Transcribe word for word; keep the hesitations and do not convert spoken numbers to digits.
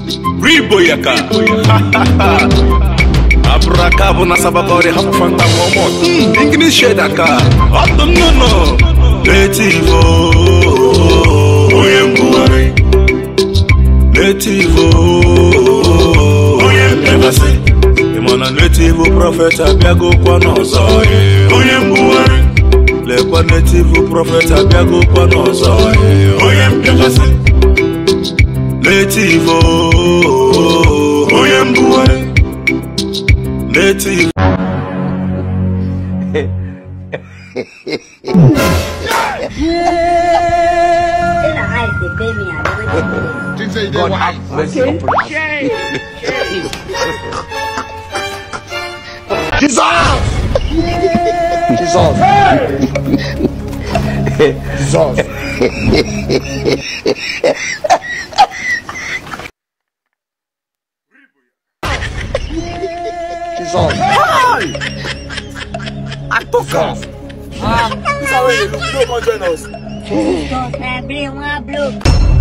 Riboyaka. Abracabo na sabagore hapo fanta momo. Ingini shedaka. Ato no no. Native. Oyembuare. Native. Oyembase. Imana native prophet abiago kwa nozo. Oyembuare. Lekwa native prophet abiago kwa nozo. Oyembase. Native. Oyembuare. Native. God have mercy upon us. Jesus! Jesus! Jesus! Jesus! I took off. Ah, this is how you look. You don't join us. Jesus, man, bring one bloke.